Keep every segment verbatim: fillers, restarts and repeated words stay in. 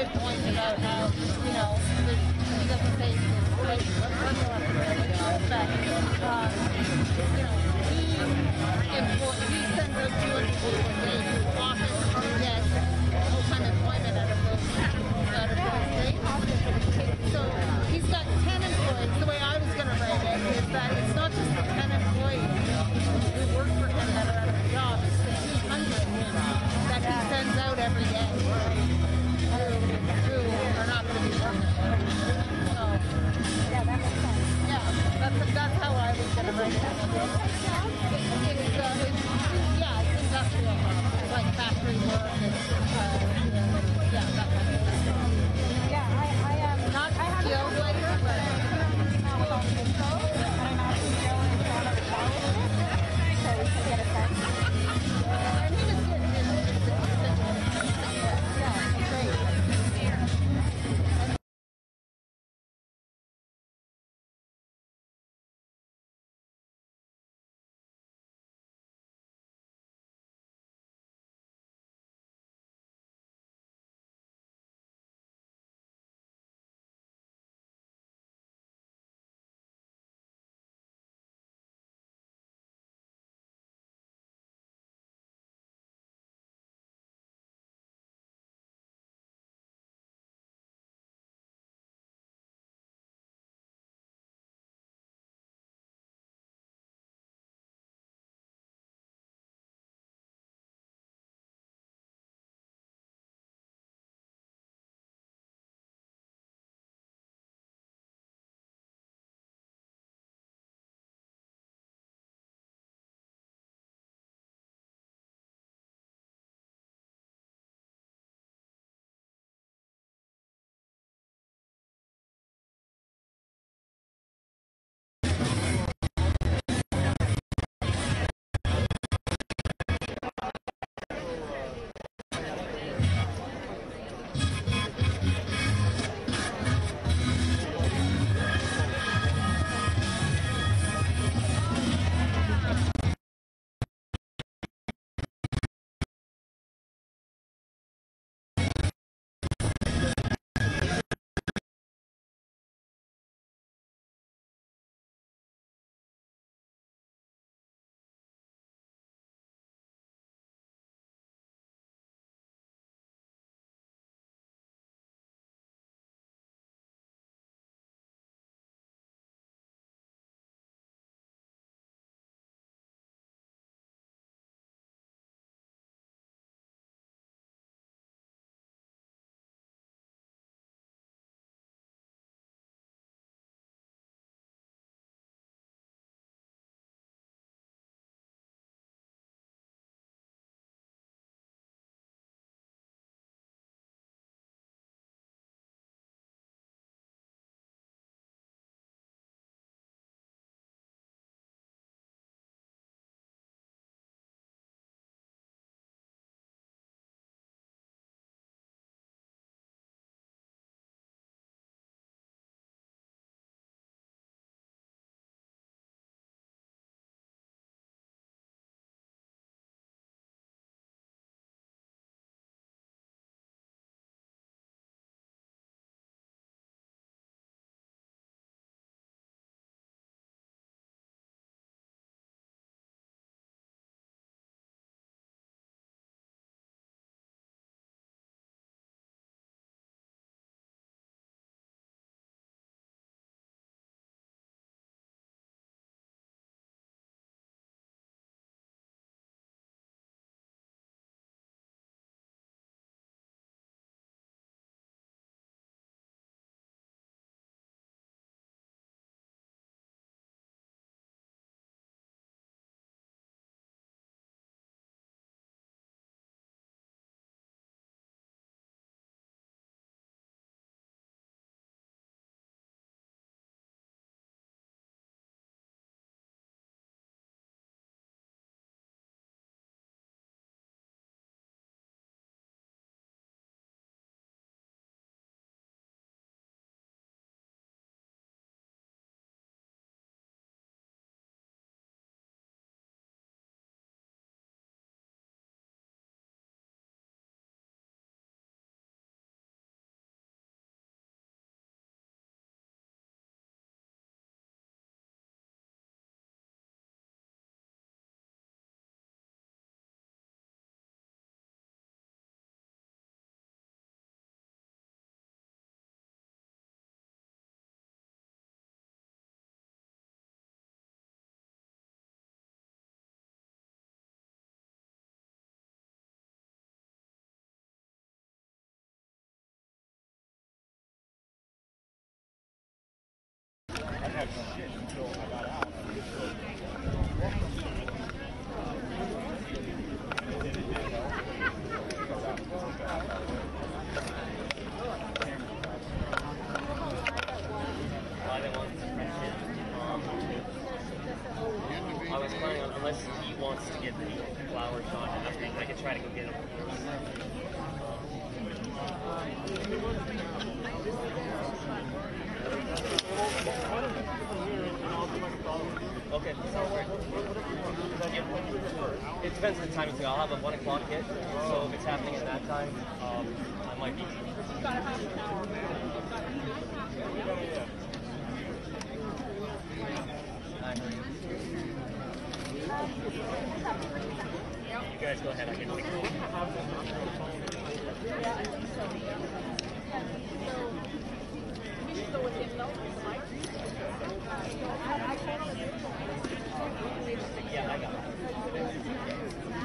good point about how, you know, there's, he doesn't say it's right, but um, you know, he employ, he sends out two hundred people a day to office to get full-time employment out of those out of those states. So he's got ten employees. The way I was going to write it is that it's not just the ten employees who work for him that are out of a job, it's the two hundred that he sends out every day who, who are not going to be working. So, Yeah, that makes sense. yeah, that's, that's how I was going to write it. It's, it's, uh, it's, yeah, it's industrial. Like, have shit until I got out. I was planning on, unless he wants to get the flower shot, I think I could try to go get him. Okay, sounds great. It depends on the timing too. I'll have a one o'clock hit, so if it's happening at that time, um, I might be. I heard you. You guys go ahead. I can take it. Yeah, I think so. So we should go with him, though. Right? I, I can't. Yeah, I got it.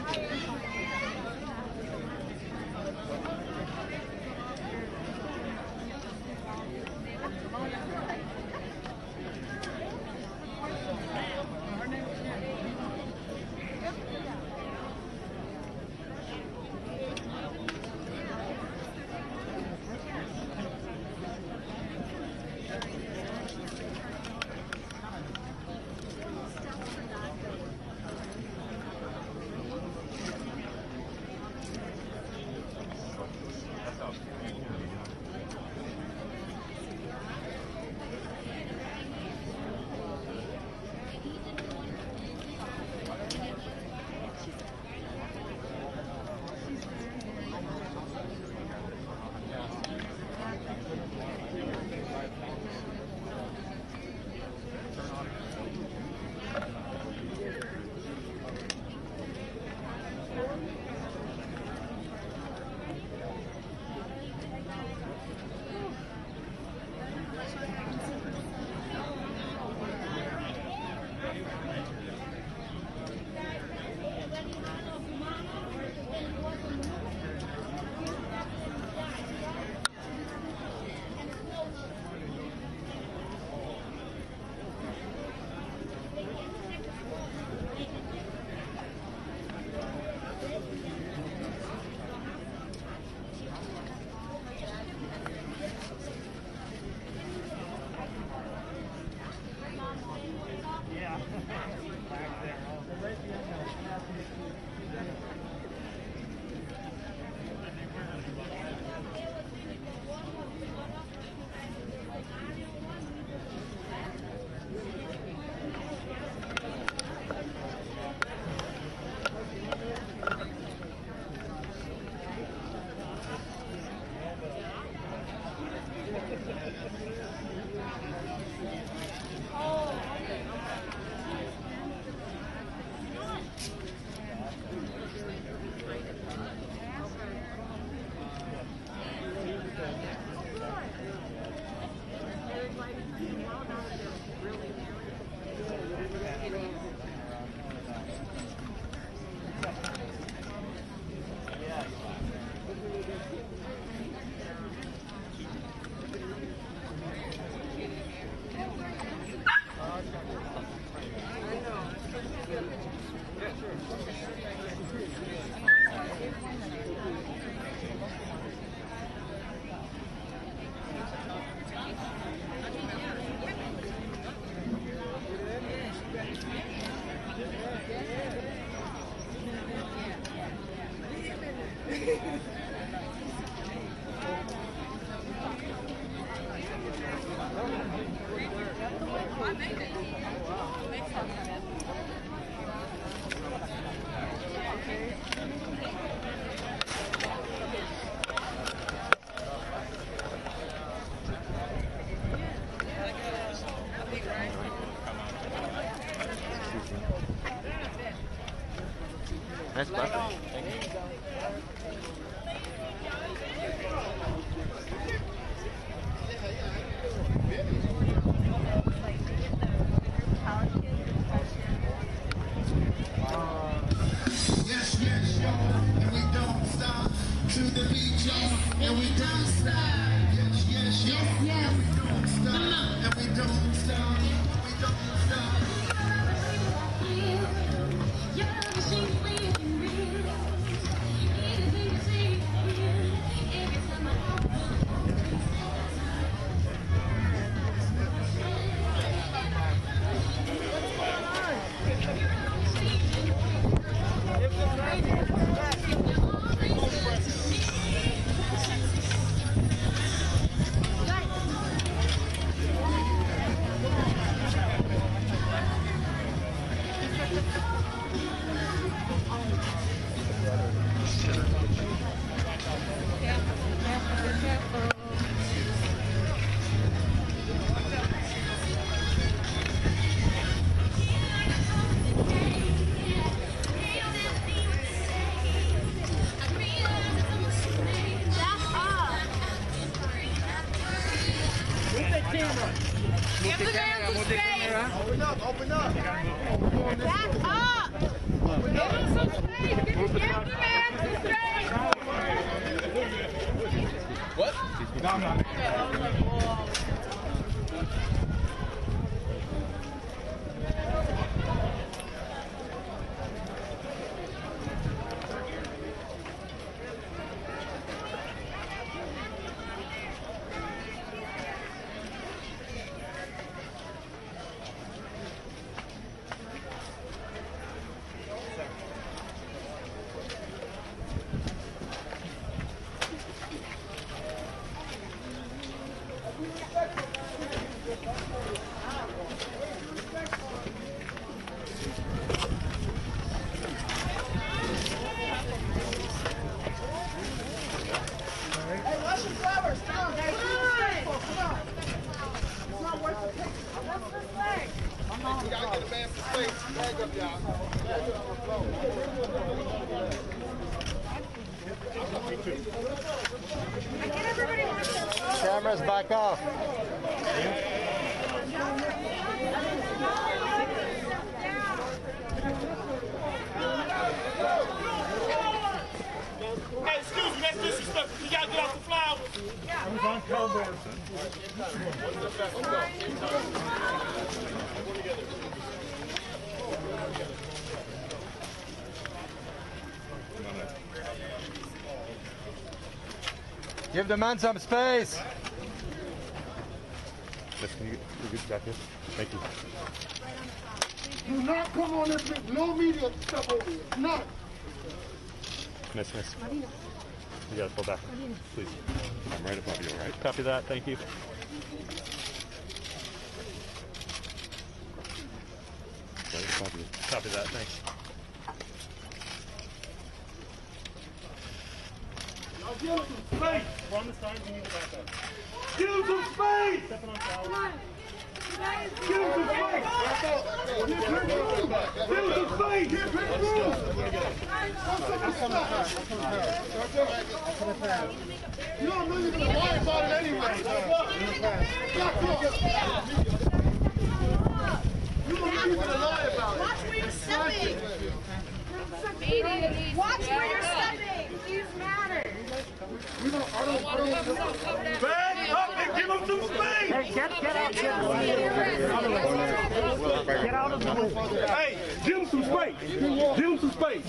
That's perfect. Yes, yes, yo, and we don't stop to the beat, yo, and we don't stop. Yes, yes, yes, yo. Yes, yes. And we don't stop. And we don't stop. We don't stop. Open up, open up. Back up! Give him some space! Give the man some space! What? No, no. We gotta get a man some space. Bag up, y'all. Bag up on the floor. Cameras back off. Hey, excuse me, that's disrespectful. You gotta get off the flowers. I was on Cowboys. Give the man some space. Yes, can you get, you get back here? Thank you. Do not come on this big, no media stuff over here. None. Miss, miss. You gotta pull back, please. I'm right above you, all right? Copy that, thank you. Right above you. Copy that, thanks. Now give him some space. We're on the signs, you need to back up. Give him some space! Stepping on flowers. Give him some space! Give him some space! Give him You don't know you're gonna lie about it anyway. Back up. You don't know you're gonna lie about it. Watch where you're stepping! Watch where you're stepping! These matter! We don't, I don't, I don't. Back up and give him some space! Hey, get, get out, get out. Get out of the way. Hey, give him some space. Give him some space.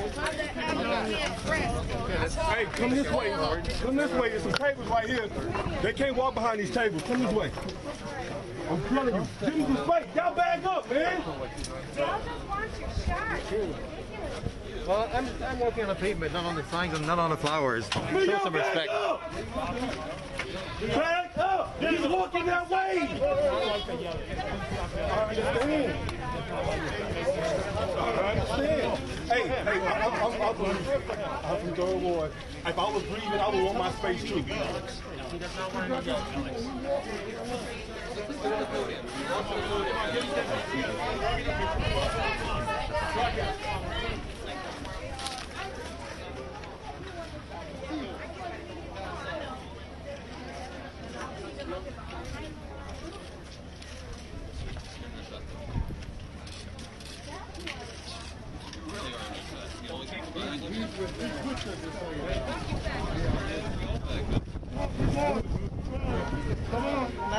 Hey, come this way. Come this way. There's some tables right here. They can't walk behind these tables. Come this way. I'm telling you. Give him some space. Y'all back up, man. Y'all just want your shot. Well, I'm, I'm walking on the pavement, not on the signs and not on the flowers. Man, Show y'all some back respect. up. Back up. He's walking that way. I understand. I understand. Hey, hey, I, I, I'm, I'm, from, I'm from Third Ward. If I was breathing, I would want my space too.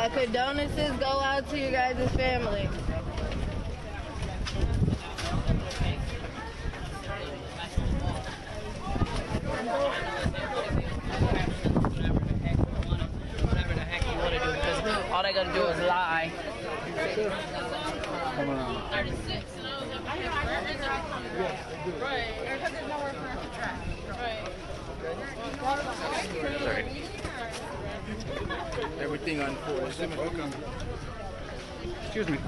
My condolences go out to you guys' family. All they gonna do is lie. Come on. thirty-six, and I was like, I have right, because there's nowhere for us to track. Right. Everything on four. Excuse me.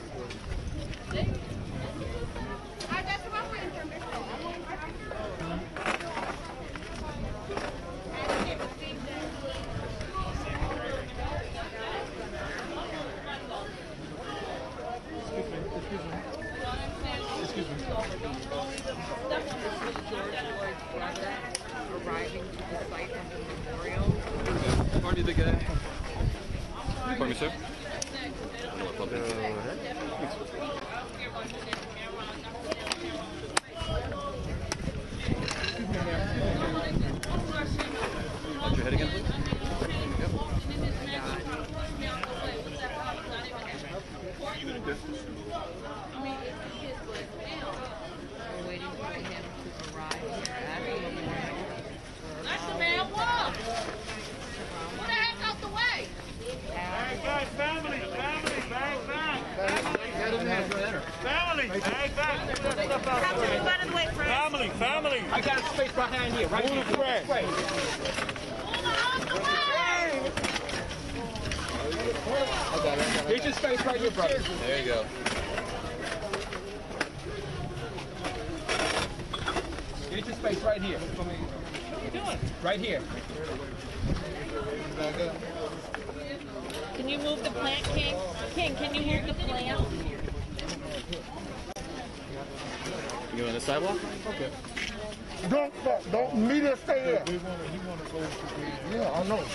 Arriving to the site of the memorial. Morning, big guy. For me, sir. Watch your head again, please. We're waiting for him to arrive here at the memorial. That's the man walk. What the heck out the way? Bang, bang, family, family, bang, bang. Family, bang, bang. Stuff out the way. Family, family. I got a space behind here, right here. Fred. Here's your space right here, brother. There you go. Here's your space right here. Right here. Can you move the plant, King? King, can you move the plant? You on the sidewalk? Okay. Don't, don't, don't meet us stay there. Yeah, I know.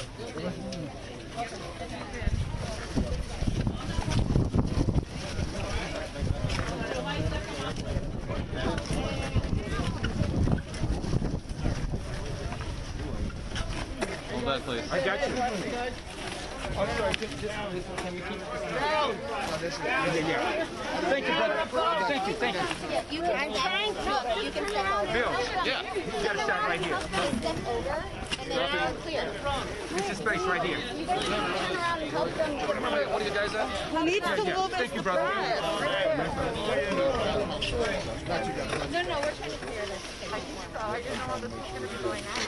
Hold that, please. I got you. Oh, sorry, just, just, just, can we keep it? Yeah, yeah. Thank you, brother. Thank you, thank you. You can, I'm trying to. You can step over. Bill, yeah, you got a shot right here. Step over, and then I'll clear. Here's your space right here. You guys can turn around and help them. What are you guys at? Who needs to Yeah, move thank you, brother. No, no, we're trying to clear this. I didn't know this was going to be going on.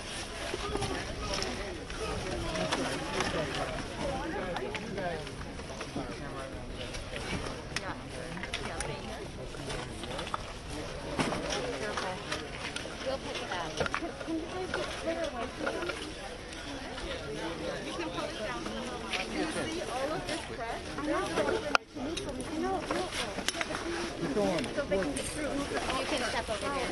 We'll pick it up. Can you guys get clear away from them? You can pull it down. Do you see all of this press? I'm not going to move them. No, no, no. So they can get through. You can step over here.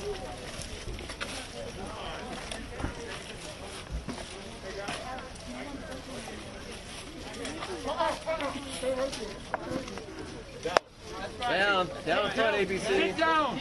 Down, down in front, A B C. Sit down.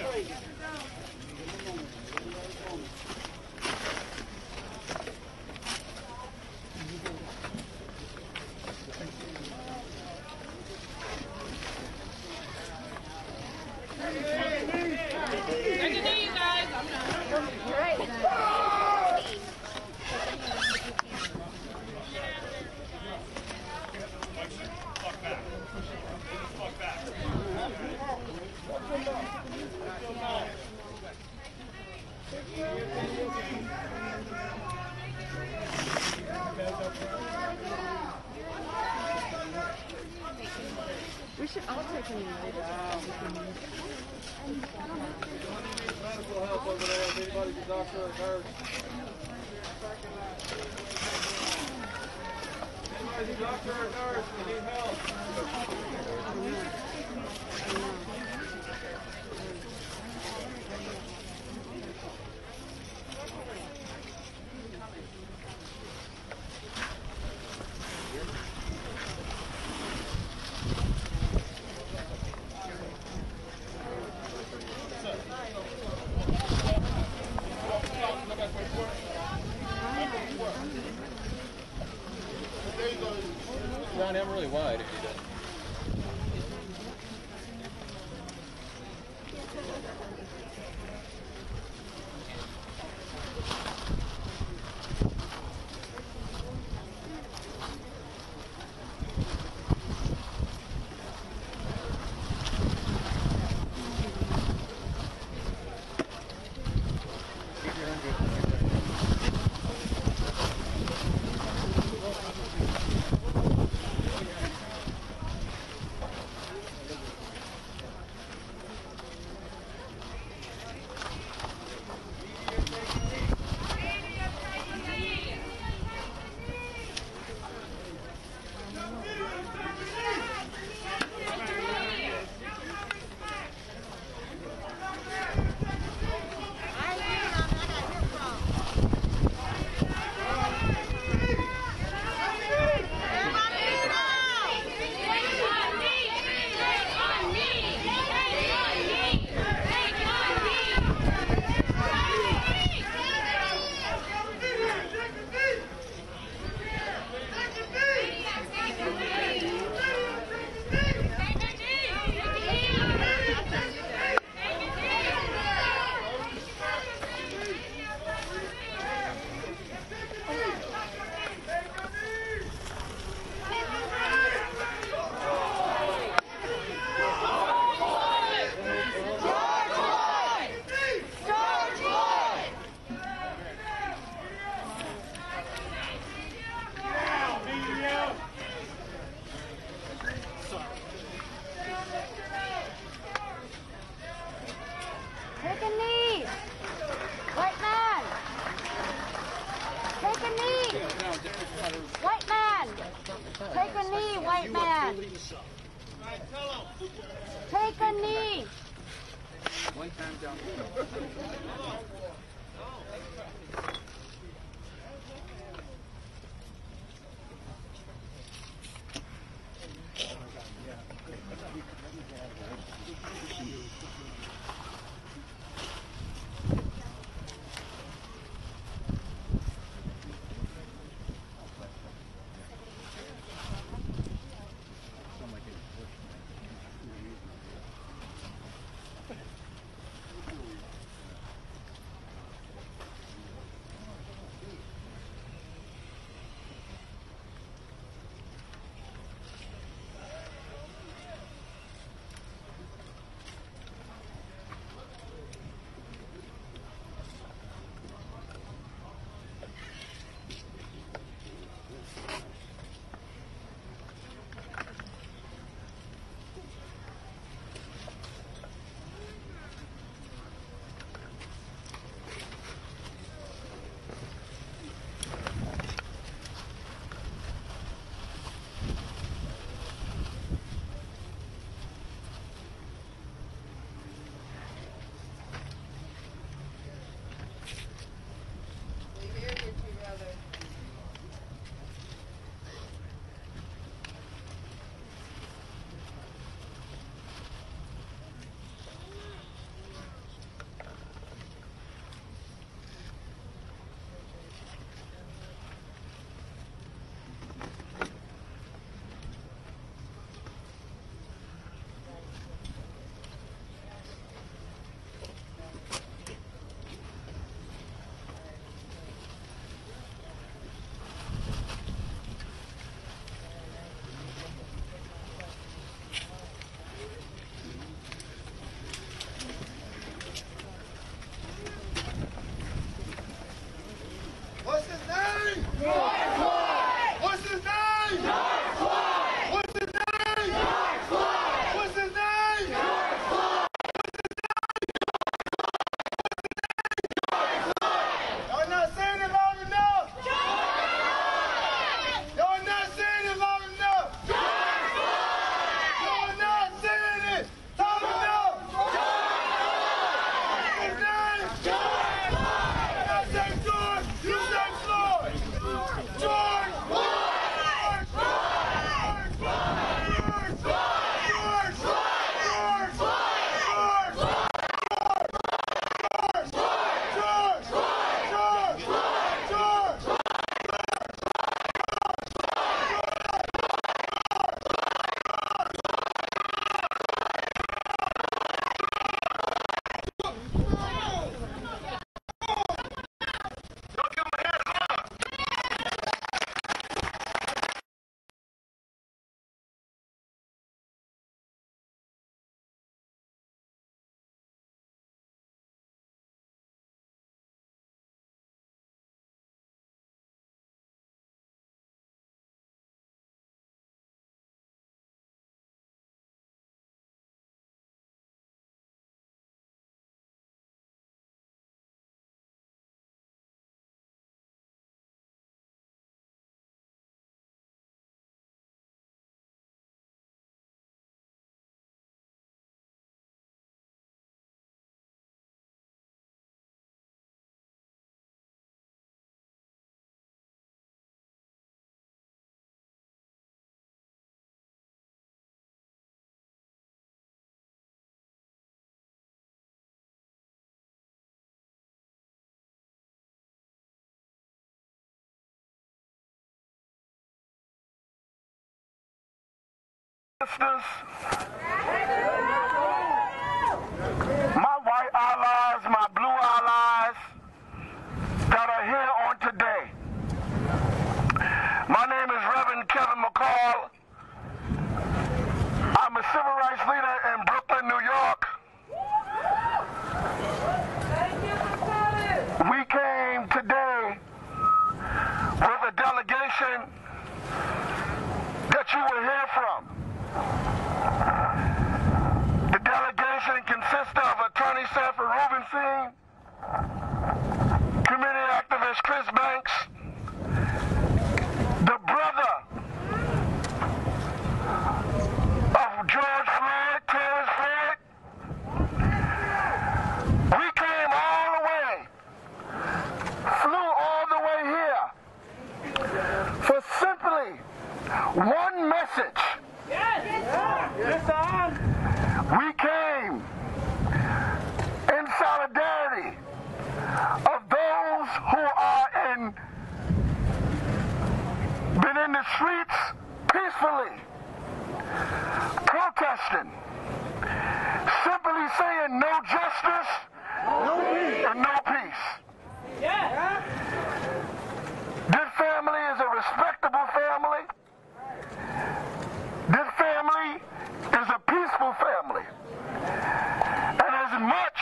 We should all take a minute. Medical help over there. Anybody, the doctor or nurse? Anybody, the doctor or nurse? We need help. There you go. Johnny, I'm really wide if you do. Take a knee. White man. Take a knee. White man. Take a knee, white man. Take a knee. One time down. sisters, my white allies, my blue allies that are here on today. My name is Reverend Kevin McCall. I'm a civil rights leader in Brooklyn, New York. We came today with a delegation that you will hear from. The delegation consists of Attorney Sanford Rubenstein, community activist Chris Banks, the brother of George Floyd, Terrence Floyd. We came all the way, flew all the way here for simply one message. Yes, yes, sir. We came in solidarity of those who are in, been in the streets peacefully, protesting, simply saying no justice and no peace. Yeah. This family is a respectable family. This family is a peaceful family. And as much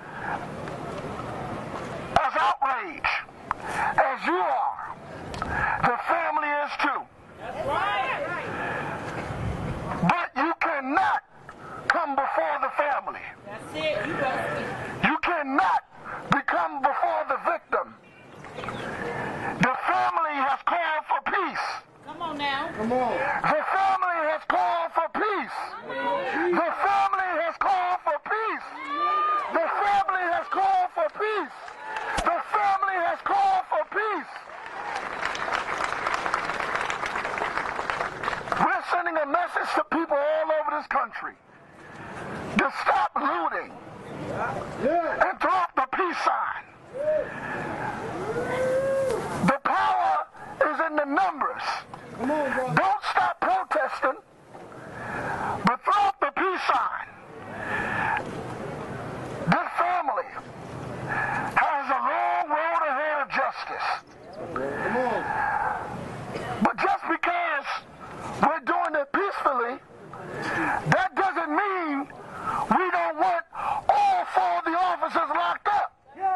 as outrage as you are, the family is too. That's right. But you cannot come before the family. That's it. You got it. You cannot become before the victim. The family has called for peace. Come on now. Come on. The family has called for peace. The family has called for peace. The family has called for peace. The family has called for peace. We're sending a message to people all over this country to stop looting and throw up the peace sign. The power is in the numbers. Come on, bro. Don't stop protesting, but throw up the peace sign. This family has a long road ahead of justice. Come on. But just because we're doing it peacefully, that doesn't mean we don't want all four of the officers locked up.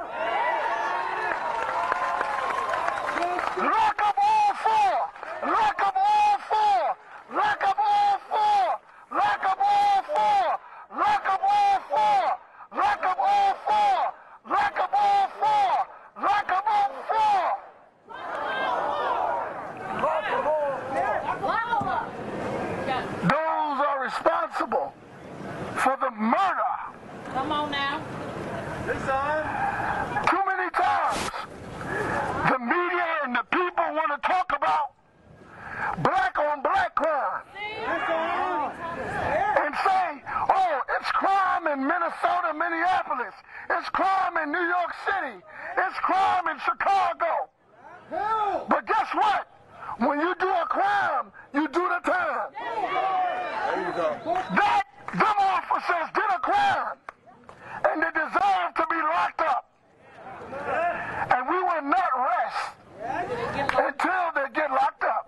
Lock up all four! Lock up all four! Lock up all four! Lock up all four! Lock up all four! Lock up all four! Lock up all four! Lock up all four! Those are responsible for the murder. Come on now. Yes, sir. Too many times, the media and the people want to talk about black on black crime. And say, oh, it's crime in Minnesota, Minneapolis. It's crime in New York City. It's crime in Chicago. But guess what? When you do a crime, you do the time. There you go. That, them officers did a crime, and they deserve to be locked up. And we will not rest until they get locked up.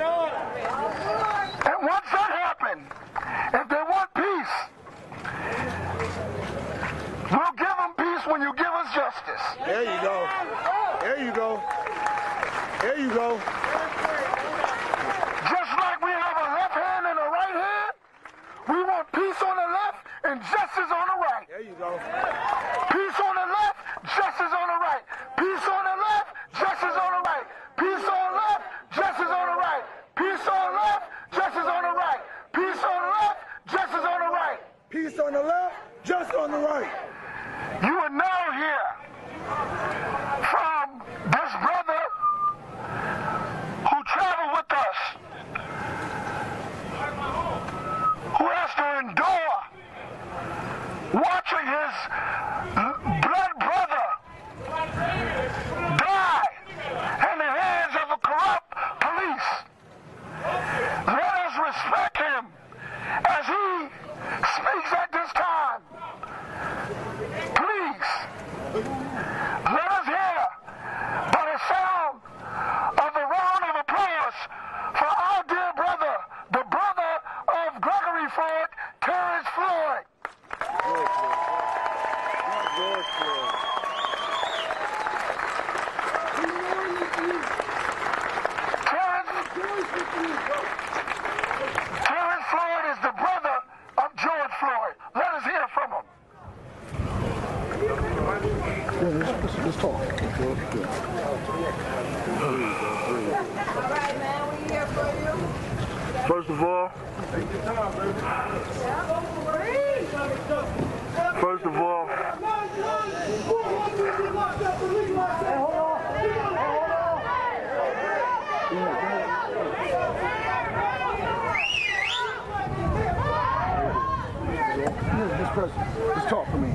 And once that happens, if they want peace, we'll give them peace when you give us justice. There you go. There you go. There you go. Just like we have a left hand and a right hand, we want peace on the left and justice on the right. There you go. Peace on the left, justice on the right. Peace on the left, justice on the right. Peace on the left, justice on the right. Peace on the left, justice on the right. Peace on the left, justice on the right. Peace on the left, just on the right. You are now here from this brother who traveled with us, who has to endure watching his blood brother die in the hands of a corrupt police. Let us respect him Terrence Floyd is the brother of George Floyd. Let us hear from him. Yeah, let's, let's talk. First of all, first of all, Mister President, let's talk for me.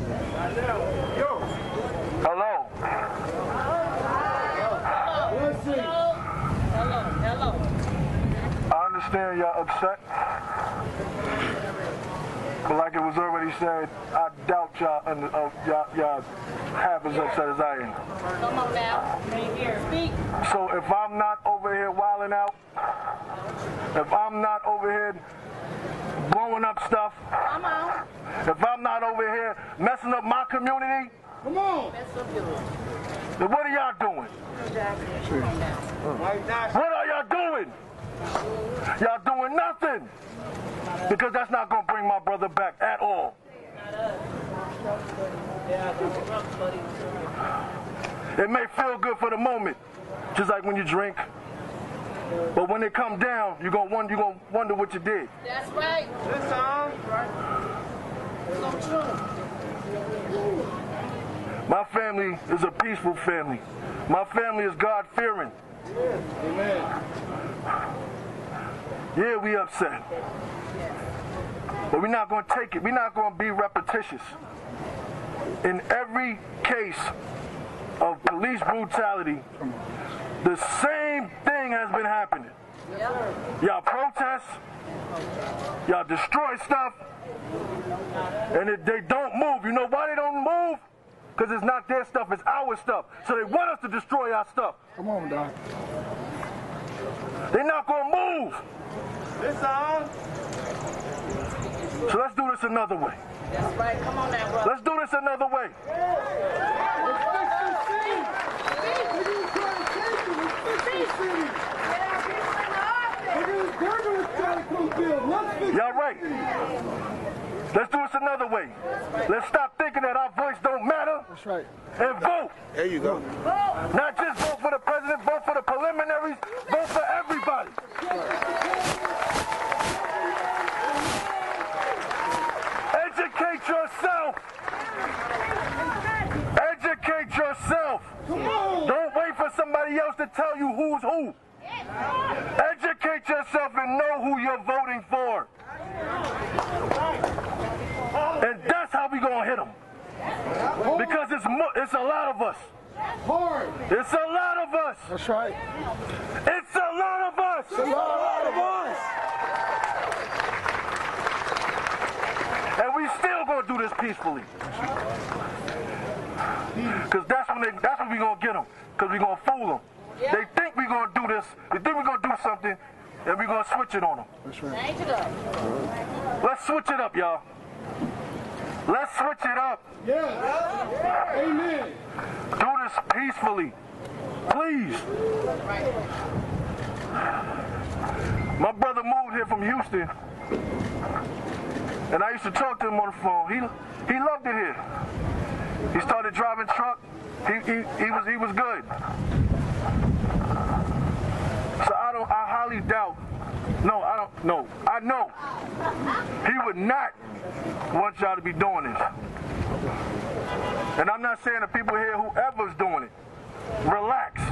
hello. I understand y'all upset, but like it was already said, I doubt y'all under, uh, y'all, y'all half as upset as I am. Come on now. Right here. Speak. So if I'm not over here wilding out, if I'm not over here blowing up stuff, Come on. if I'm not over here messing up my community, Come on. That's so good. then what are y'all doing? What are y'all doing? Y'all doing nothing. Because that's not going to bring my brother back at all. It may feel good for the moment, just like when you drink. But when it come down, you're going to wonder, you're gonna wonder what you did. That's right. So true. My family is a peaceful family. My family is God-fearing. Amen. Yeah, we upset. But we're not going to take it. We're not going to be repetitious. In every case of police brutality, the same thing has been happening. Y'all protest, y'all destroy stuff, and if they don't move. You know why they don't move? Because it's not their stuff, it's our stuff. So they want us to destroy our stuff. Come on, Doc. They're not going to move. So let's do this another way. That's right. Come on now, brother. Let's do this another way. Y'all right. Let's do this another way. Let's stop thinking that our voice don't matter. That's right. And vote. There you go. Not just vote for the president, vote for the preliminaries, vote for everybody. Educate yourself. Educate yourself. Don't wait for somebody else to tell you who's who. Educate yourself and know who you're voting for. And that's how we gonna hit them. Because it's mo- it's a lot of us. Hard. It's a lot of us. That's right. It's a lot of us. It's a lot of us. And we still gonna do this peacefully. Cause that's when they, that's when we gonna get them. Cause we gonna fool them. Yeah. They think we gonna do this. They think we gonna do something, and we gonna switch it on them. That's right. Thank you, God. Let's switch it up, y'all. Let's switch it up. Yeah. Amen. Do this peacefully. Please. My brother moved here from Houston, and I used to talk to him on the phone. He he loved it here. He started driving truck. He he, he was he was good. So I don't I highly doubt. No, I don't no. I know he would not want y'all to be doing this. And I'm not saying the people here, whoever's doing it, relax.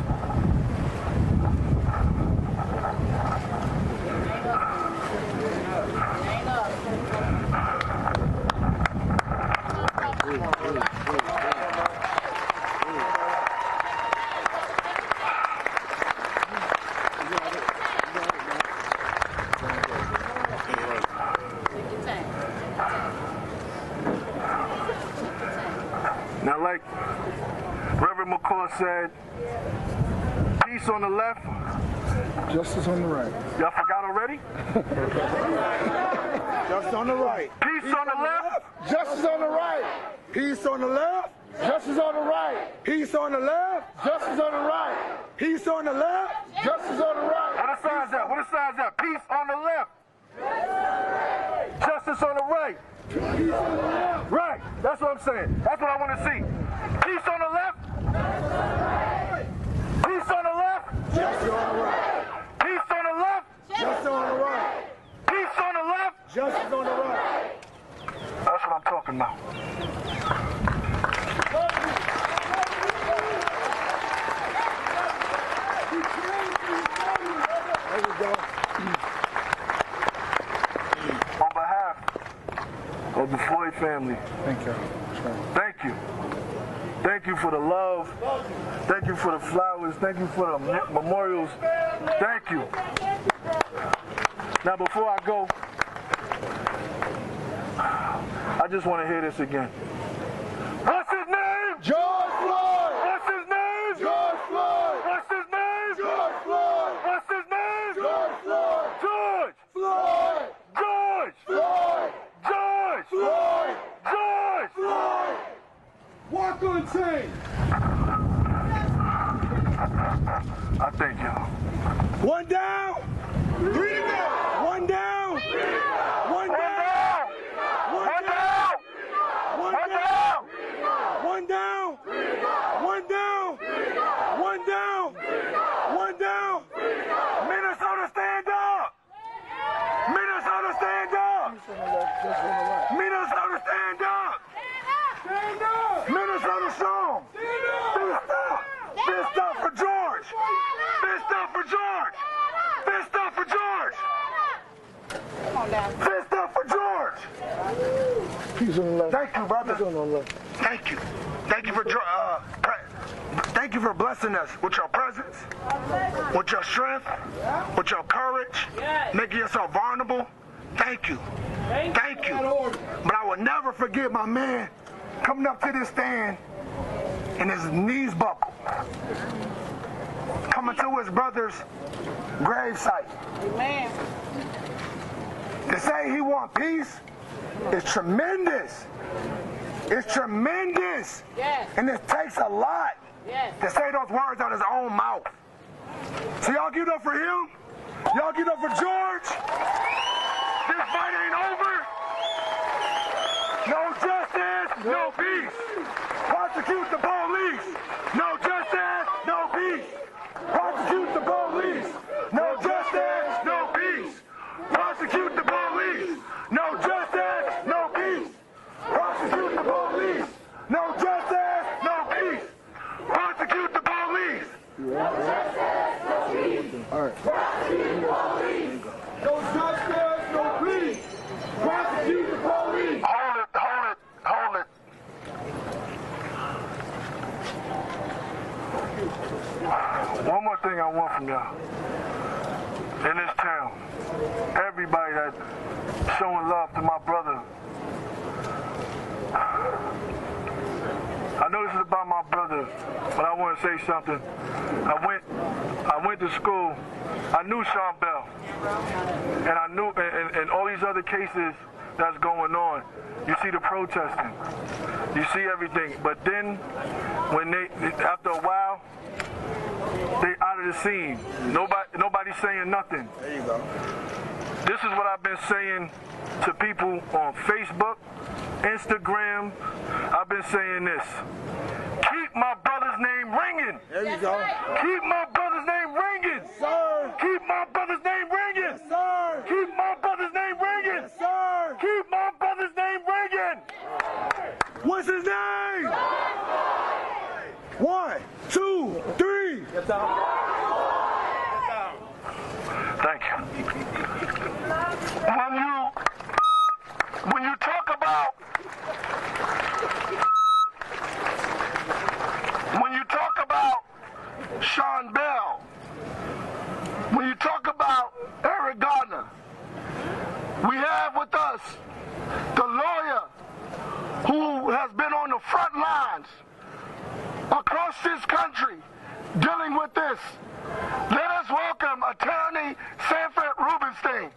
Now, like Reverend McCaw said, peace on the left. Justice on the right. Y'all forgot already? Justice on the right. Peace on the left. Justice on the right. Peace on the left. Justice on the right. Peace on the left. Justice on the right. Peace on the left. Justice on the right. What the sign's at? What the sign's at? Peace on the left. Justice on the right. Peace on the left. Right. That's what I'm saying. That's what I want to see. Peace on the left. Peace on the left. Justice on the right. Peace on the left. Justice on the right. Peace on the left. Justice on the right. That's what I'm talking about. There we go. On behalf of the Floyd family, Thank you. thank you. Thank you for the love. Thank you for the flowers. Thank you for the me- memorials. Thank you. Now, before I go, I just want to hear this again. What's his name? George Floyd. What's his name? George Floyd. What's his name? George Floyd. What's his name? George Floyd. George. Floyd. George. Floyd. George. Floyd. George. Floyd. Walk on chain. I thank y'all. One down. Three to go. One down. One down. One down. One One down. down. One down. One down. One down. One down. Minnesota, stand up. Minnesota, stand up. Minnesota, stand up. Stand up. Minnesota, strong. Fist up. Fist up for George. Fist up for George. Fist up for George. Fist up for George. Peace on the left. Thank you, brother. Peace on the left. Thank you. Thank you for dr- uh, pre- thank you for blessing us with your presence, with your strength, with your courage, making yourself vulnerable. Thank you. Thank you. But I will never forget my man coming up to this stand and his knees buckled, coming to his brother's gravesite. Amen. To say he want peace is tremendous. It's tremendous. Yes. And it takes a lot Yes. to say those words out of his own mouth. So y'all give it up for him. Y'all give it up for George. This fight ain't over. No justice, no peace. Prosecute the police. No justice, no peace. Prosecute the police. No justice, no peace. Prosecute the police. No justice, no peace. Prosecute the police. No justice, no peace. Prosecute the police. All right. No justice, no peace. Prosecute the police. Hold it, hold it, hold it. One more thing I want from y'all. In this town, everybody that's showing love to my brother. I know this is about my brother, but I want to say something. I went, I went to school. I knew Sean Bell, and I knew, and, and all these other cases that's going on. You see the protesting, you see everything. But then, when they, after a while, they out of the scene. Nobody, nobody's saying nothing. There you go. This is what I've been saying to people on Facebook, Instagram. I've been saying this. Keep my brother's name ringing. There you go. Keep my brother's name ringing. Sir. Keep my brother's name ringing. Sir. Keep my brother's name ringing. Sir. Keep my brother's name ringing. What's his name? One, two, three. Thank you. When you when you talk about when you talk about Sean Bell, when you talk about Eric Gardner, we have with us the lawyer who has been on the front lines across this country dealing with this. Let us welcome Attorney Sanford Rubenstein.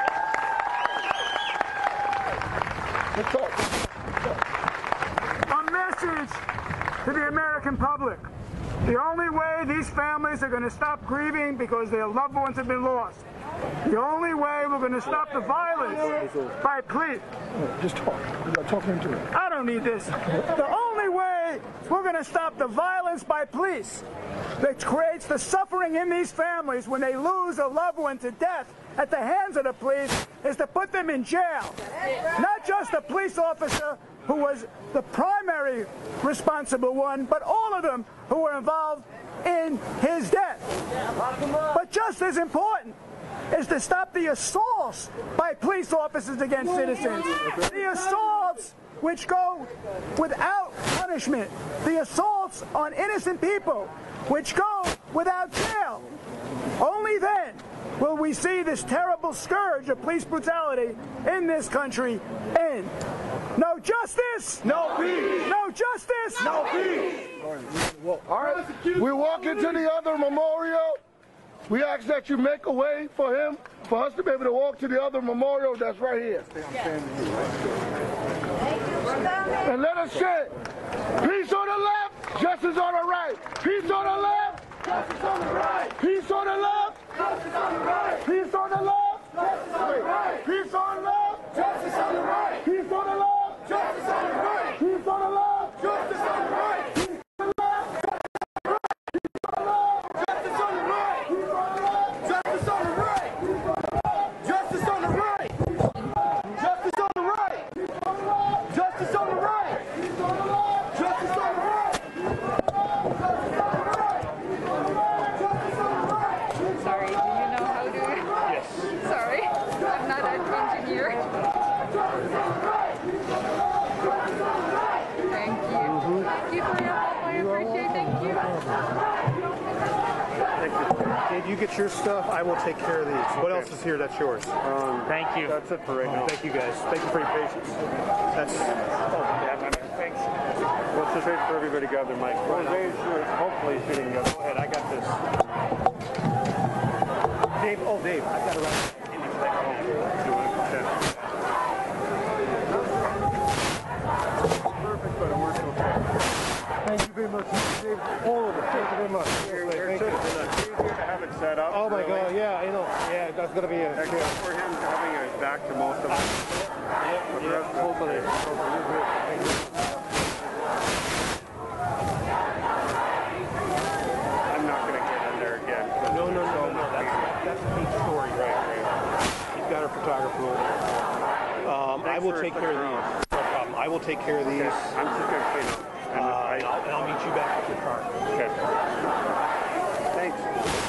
Let's talk. A message to the American public. The only way these families are going to stop grieving because their loved ones have been lost. The only way we're going to stop the violence by police. Just talk. You got talking into it. I don't need this. The only way we're going to stop the violence by police that creates the suffering in these families when they lose a loved one to death at the hands of the police is to put them in jail. Not just the police officer who was the primary responsible one, but all of them who were involved in his death. But just as important is to stop the assaults by police officers against citizens. The assaults which go without punishment. The assaults on innocent people which go without jail. Only then will we see this terrible scourge of police brutality in this country end. No justice! No peace! No justice! No peace! All right, we walk into the other memorial. We ask that you make a way for him, for us to be able to walk to the other memorial that's right here. And let us say, peace on the left, justice on the right. Peace on the left, justice on the right. Peace on the left, justice on the right. Peace on the left, justice on the right. Peace on the left, justice on the right. Peace on the left, justice on the right. Peace on the left, justice on the right. You get your stuff, I will take care of these. What else is here that's yours? Um, Thank you. That's it for right now. Thank you guys. Thank you for your patience. That's, oh, yeah, I mean, thanks. Let's just wait for everybody to grab their mic. Well, they should, hopefully shooting go. Go ahead, I got this. Dave, oh, Dave, I've got to run. Perfect, but it works okay. Thank you very much. Dave, all of it. Thank you very much. Thank you. Have it set up. Oh my really. God, yeah, I know. Yeah, that's gonna be a yeah. For him having his back to most of us. Yep, yeah, totally. I'm not gonna get in there again. No, no, no, no. That's that's a neat story, right? Right. He's got a photographer over. Um, I will take care of these. No problem. I will take care of these. Okay. I'm just gonna clean up. And, uh, and, I'll, and I'll meet you back at your car. Okay. Thanks.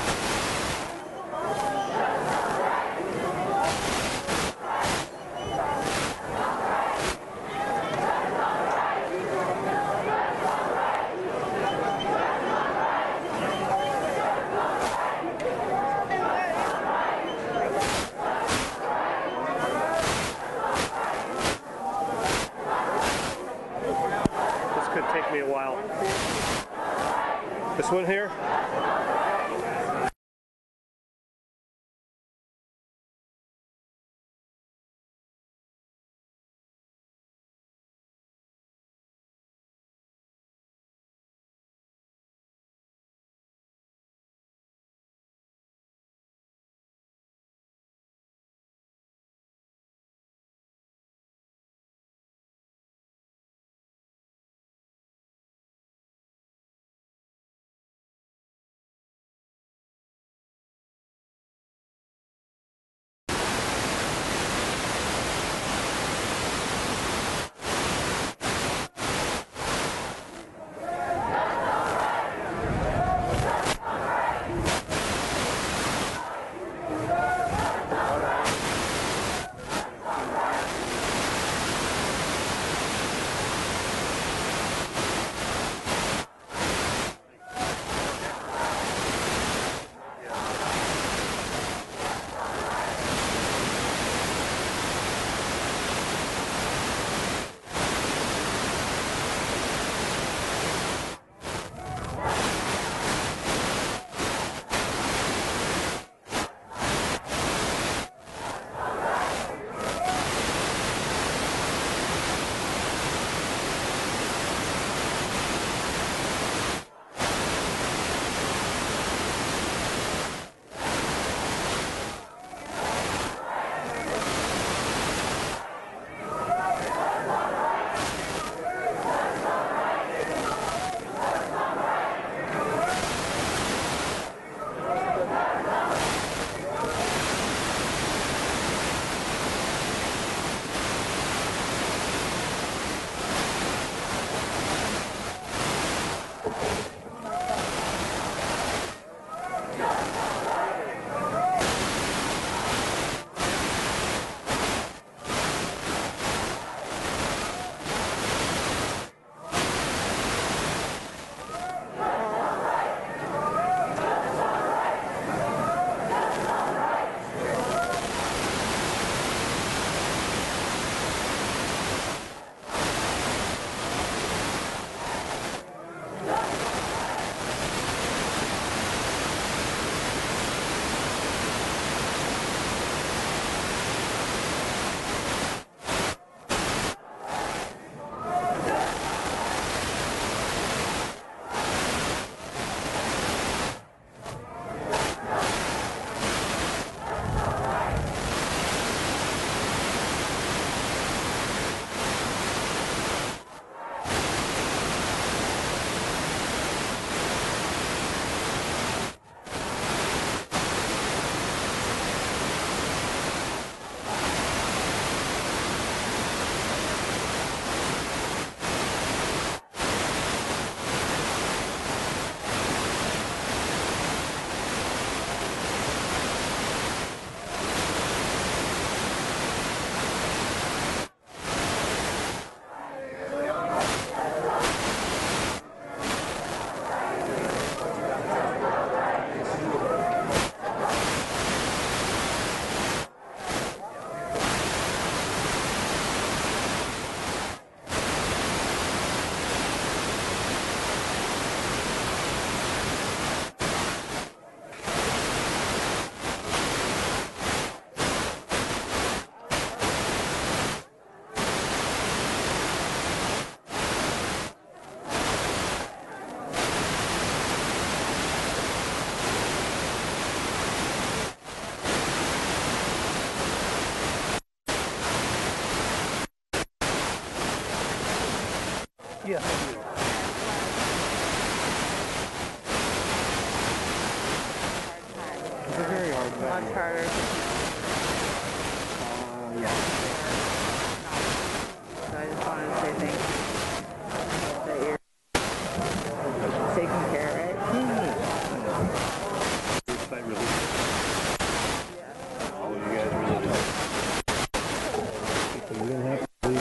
Take me a while. This one here? Yes, I do. It's a very hard time. Much harder. Uh, yeah. So I just wanted to say thank you. That you're taking care, right? It's quite really. Yeah. All of you guys really tough. We didn't have to leave.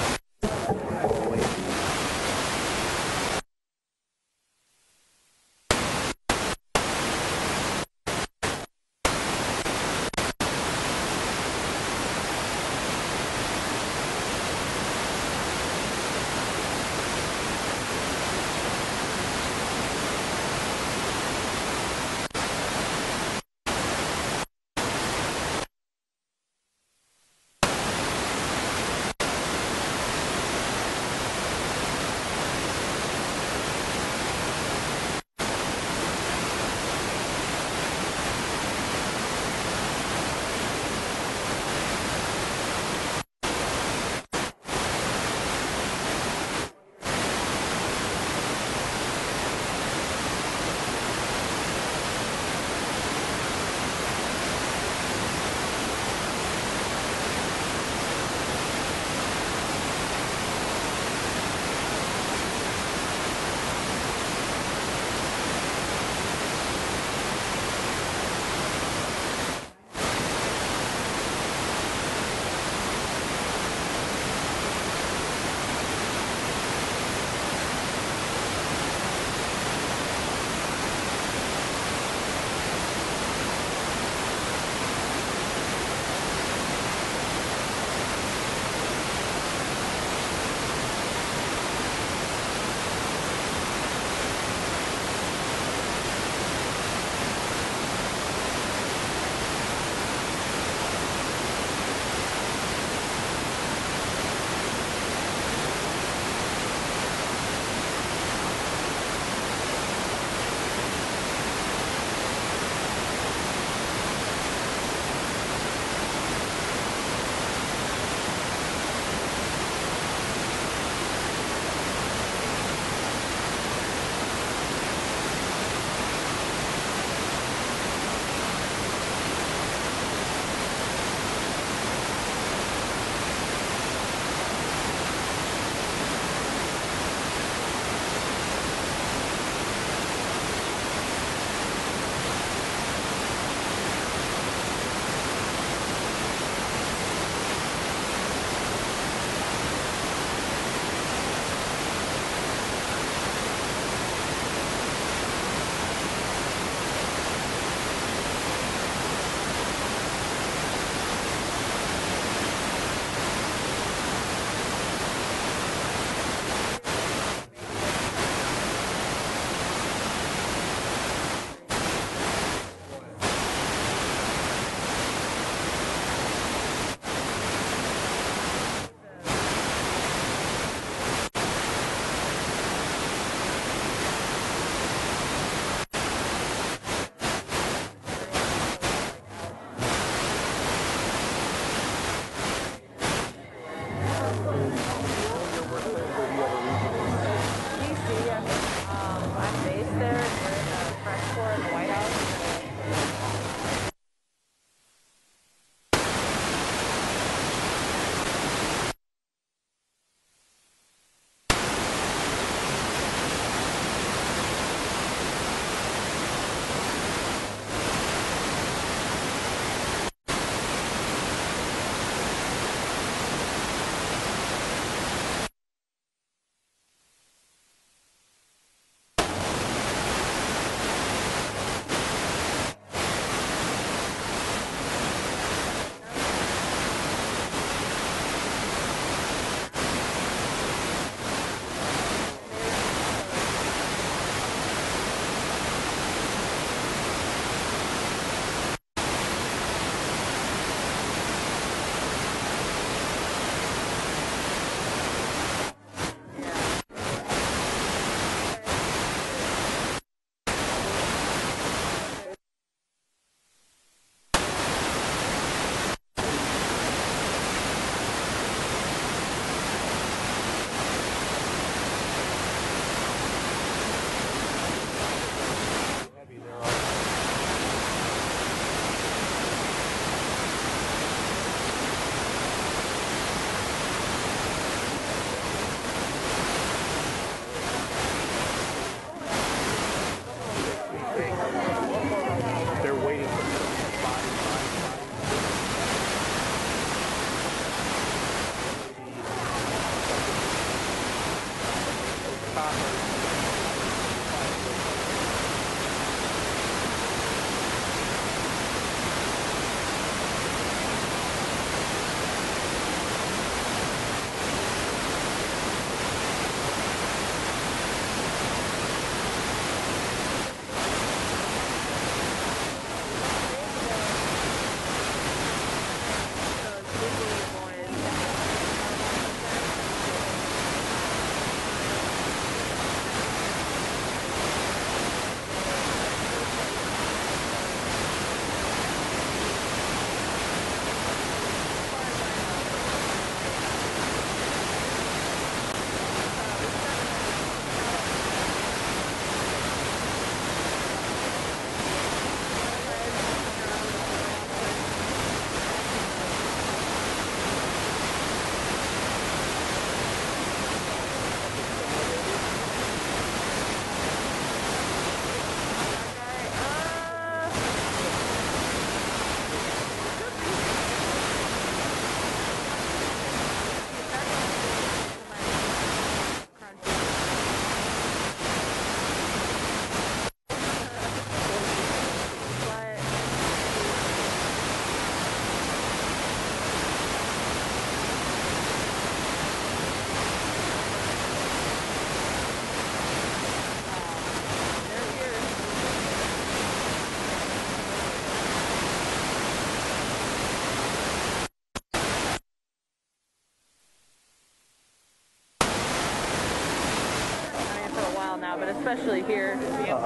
job, and especially here.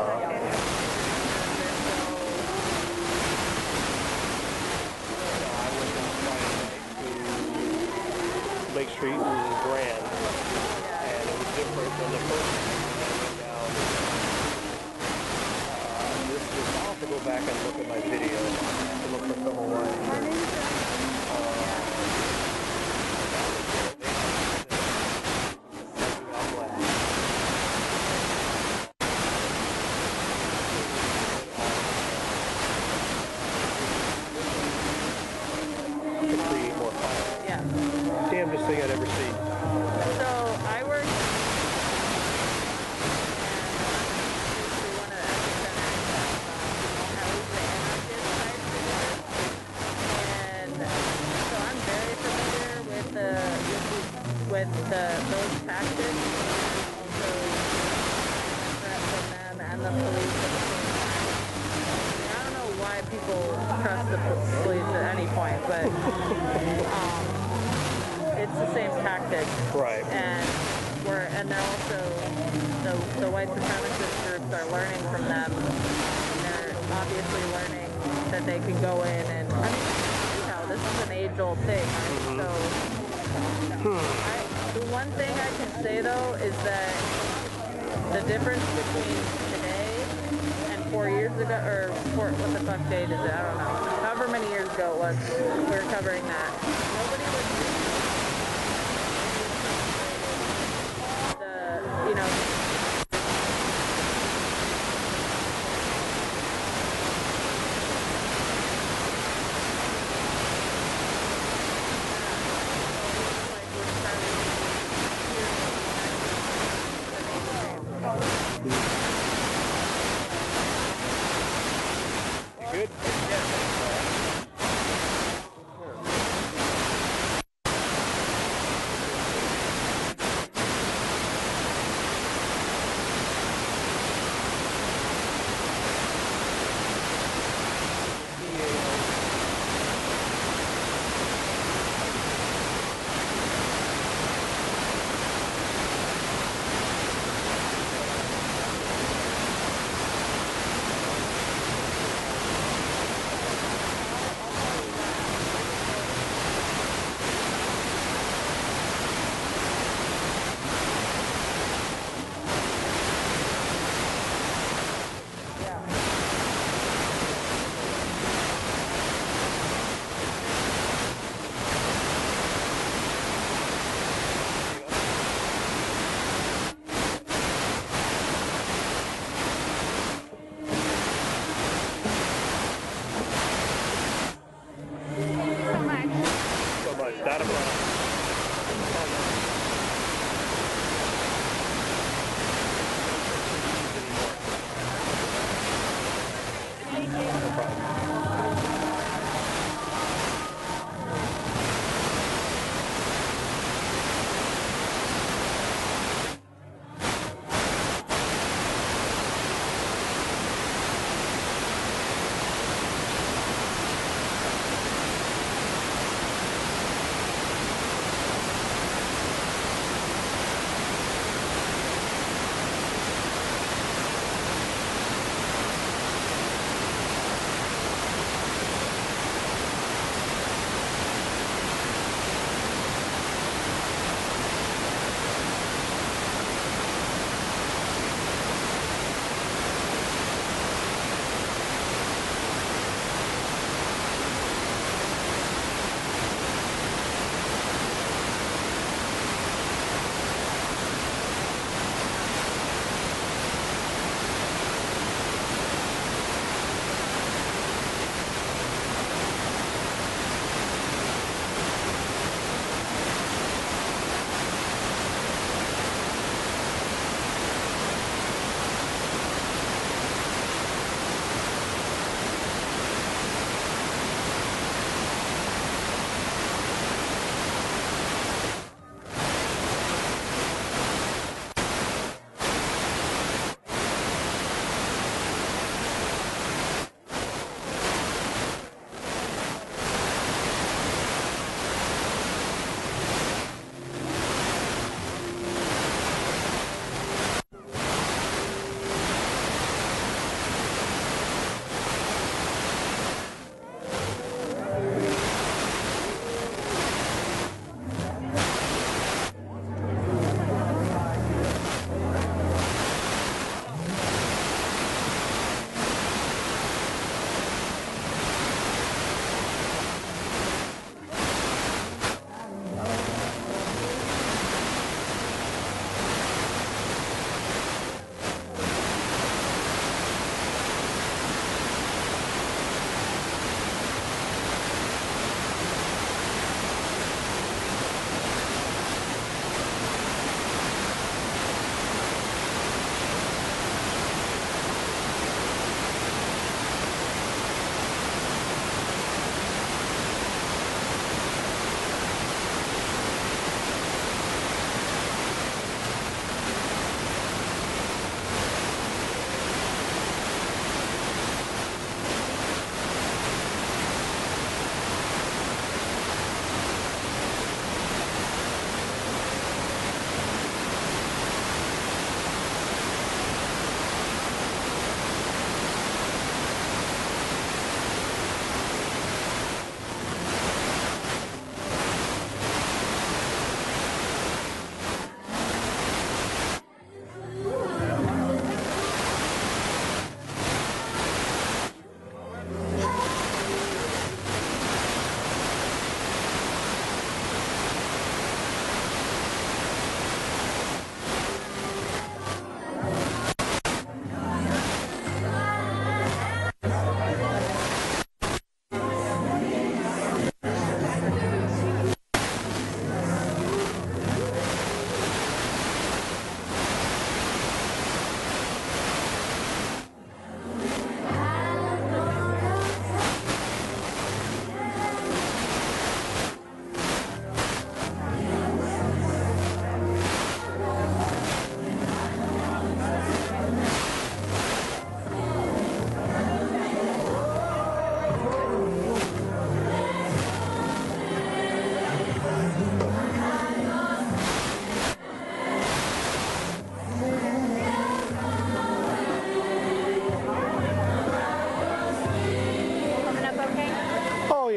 Lake Street and Grand, and it was different than the first time I went down. Uh, this is, I'll have to go back and look at my video to look for some of my damnedest thing I'd ever seen. So I work and so I'm very familiar with the with the those tactics, also threat from them and the police at the same time. I don't know why people trust the police at any point, but um, it's the same tactic. Right. And we're and they're also the the white supremacist groups are learning from them. And they're obviously learning that they can go in and I mean, you know, this is an age-old thing, right? Mm-hmm. So I, the one thing I can say though is that the difference between today and four years ago, or four, what the fuck date is it? I don't know. However many years ago it was, we were covering that. Nobody was. You know, you good?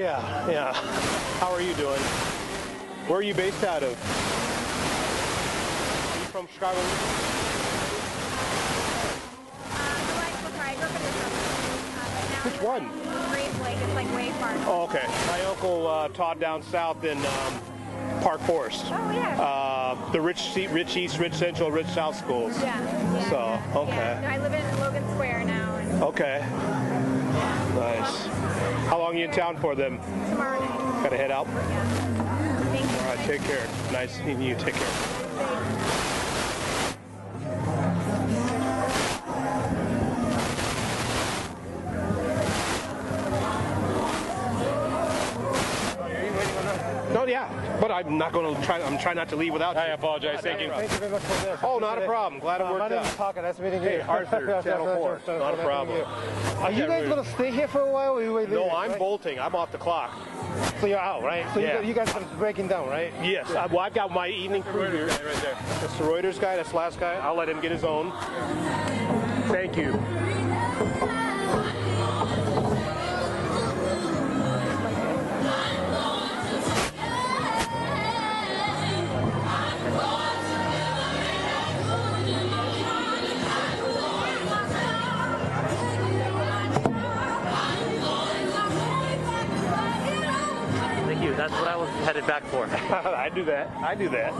yeah, yeah. How are you doing? Where are you based out of? Are you from Chicago? Which one? Grace Lake. It's like way far. Oh, okay. My uncle uh, taught down south in um, Park Forest. Oh, yeah. Uh, the Rich, Rich East, Rich Central, Rich South schools. Yeah. yeah so, yeah, okay. Yeah. I live in Logan Square now. And Okay. Nice. How long are you in town for them? tomorrow night. Gotta head out? Yeah. Thank you. All right, take care. Nice meeting you. Take care. No, yeah, but I'm not going to try. I'm trying not to leave without you. I apologize. Thank you. Thank you very much for this. Oh, not a problem. Glad it Uh, worked my name out. is Parker. Nice meeting you. Hey, Arthur, Channel four. Not a problem. Are you guys going to stay here for a while? Or you wait No, leaving, I'm right? bolting. I'm off the clock. So you're out, right? So Yeah. you, you guys are breaking down, right? Yes. I, well, I've got my evening crew here. Right there. That's the Reuters guy. That's the last guy. I'll let him get his own. Thank you. Thank you. That's what I was headed back for. I do that. I do that.